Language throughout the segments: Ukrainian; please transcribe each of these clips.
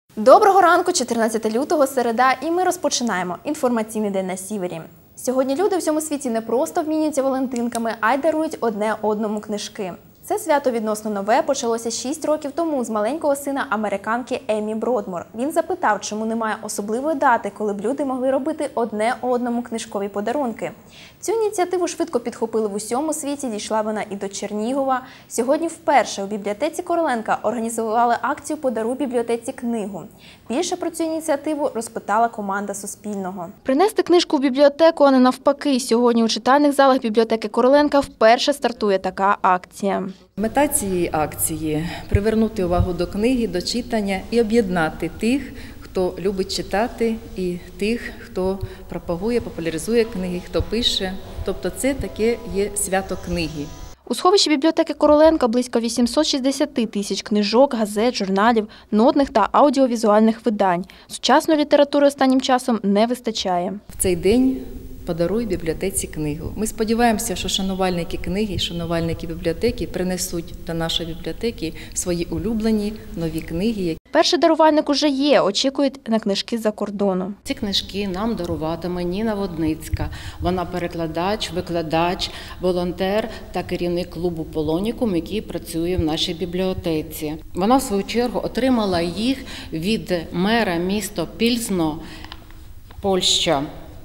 Доброго ранку, 14 лютого, середа, і ми розпочинаємо інформаційний день на Сівері. Сьогодні люди в цьому світі не просто обмінюються валентинками, а й дарують одне одному книжки. Це свято відносно нове почалося 6 років тому з маленького сина американки Еммі Бродмор. Він запитав, чому немає особливої дати, коли б люди могли робити одне одному книжкові подарунки. Цю ініціативу швидко підхопили в усьому світі, дійшла вона і до Чернігова. Сьогодні вперше у бібліотеці Короленка організували акцію «Подаруй бібліотеці книгу». Більше про цю ініціативу розпитала команда Суспільного. Принести книжку в бібліотеку, а не навпаки. Сьогодні у читальних залах бібліотеки Короленка вперше стартує така акція. Мета цієї акції – привернути увагу до книги, до читання і об'єднати тих, хто любить читати, і тих, хто пропагує, популяризує книги, хто пише. Тобто це таке є свято книги. У сховищі бібліотеки Короленка близько 860 тисяч книжок, газет, журналів, нотних та аудіовізуальних видань. Сучасної літератури останнім часом не вистачає. В цей день «Подаруй бібліотеці книгу». Ми сподіваємося, що шанувальники книги, шанувальники бібліотеки принесуть до нашої бібліотеки свої улюблені нові книги. Перший дарувальник уже є, очікують на книжки з-за кордону. Ці книжки нам даруватиме Ніна Водницька. Вона перекладач, викладач, волонтер та керівник клубу «Полонікум», який працює в нашій бібліотеці. Вона, в свою чергу, отримала їх від мера міста Пільзно, Польща,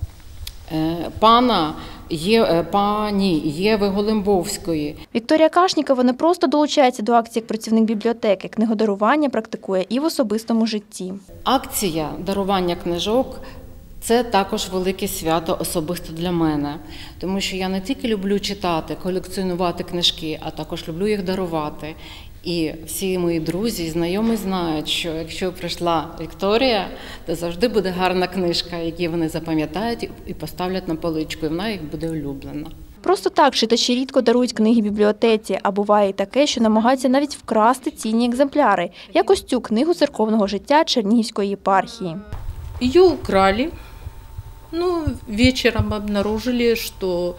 пані Єви Голимбовської. Вікторія Кашнікова не просто долучається до акції як працівник бібліотеки, книгодарування практикує і в особистому житті. Акція дарування книжок – це також велике свято особисто для мене, тому що я не тільки люблю читати, колекціонувати книжки, а також люблю їх дарувати. І всі мої друзі і знайомі знають, що якщо прийшла Вікторія, то завжди буде гарна книжка, яку вони запам'ятають і поставлять на поличку, і вона їх буде улюблена. Просто так читачі рідко дарують книги бібліотеці, а буває і таке, що намагаються навіть вкрасти цінні екземпляри, як ось цю книгу церковного життя Чернігівської єпархії. Ее украли, но вечером обнаружили, что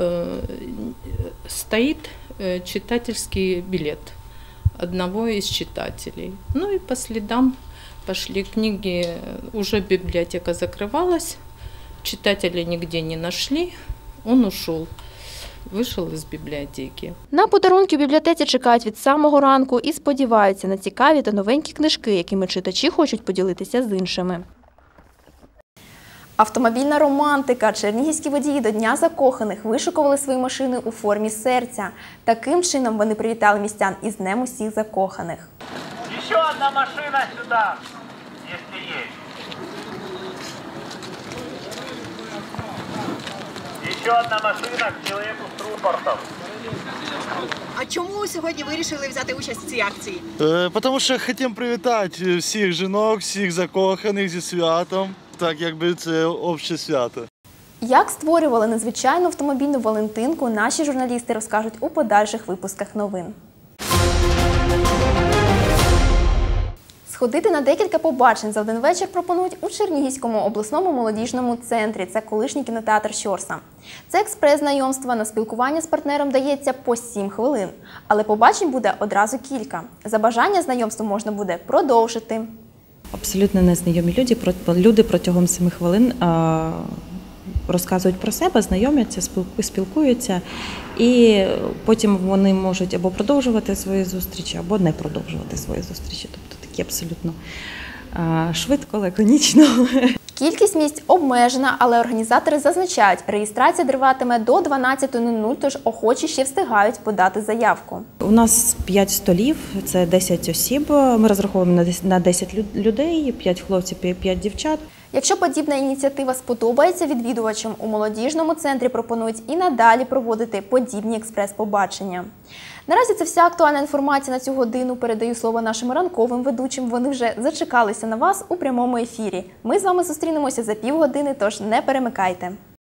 стоит читательский билет одного из читателей. Ну и по следам пошли книги, уже библиотека закрывалась, читателя нигде не нашли, он ушел. Вийшов із бібліотеки. На подарунки в бібліотеці чекають від самого ранку і сподіваються на цікаві та новенькі книжки, якими читачі хочуть поділитися з іншими. Автомобільна романтика. Чернігівські водії до Дня закоханих вишукували свої машини у формі серця. Таким чином вони привітали містян із Днем усіх закоханих. Ще одна машина сюди, якщо є. Ще одна машина к чоловіку з транспортом. А чому сьогодні вирішили взяти участь в цій акції? Тому що хочемо привітати всіх жінок, всіх закоханих зі святом, так якби це обще свято. Як створювали незвичайну автомобільну валентинку, наші журналісти розкажуть у подальших випусках новин. Сходити на декілька побачень за один вечір пропонують у Чернігівському обласному молодіжному центрі. Це колишній кінотеатр «Щорса». Це експрес-знайомство. На спілкування з партнером дається по 7 хвилин. Але побачень буде одразу кілька. За бажання знайомство можна буде продовжити. Абсолютно незнайомі люди протягом 7 хвилин розказують про себе, знайомляться, спілкуються, і потім вони можуть або продовжувати свої зустрічі, або не продовжувати свої зустрічі. Тобто такі абсолютно швидко, лаконічно. Кількість місць обмежена, але організатори зазначають, реєстрація триватиме до 12:00, тож охочі ще встигають подати заявку. У нас 5 столів, це 10 осіб, ми розраховуємо на 10 людей, 5 хлопців, 5 дівчат. Якщо подібна ініціатива сподобається відвідувачам, у молодіжному центрі пропонують і надалі проводити подібні експрес-побачення. Наразі це вся актуальна інформація на цю годину. Передаю слово нашим ранковим ведучим. Вони вже зачекалися на вас у прямому ефірі. Ми з вами зустрінемося за півгодини, тож не перемикайте.